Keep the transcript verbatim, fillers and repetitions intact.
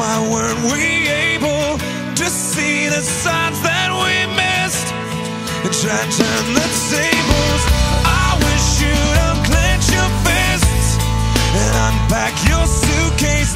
Why weren't we able to see the signs that we missed and try to turn the tables? I wish you'd unclench your fists and unpack your suitcase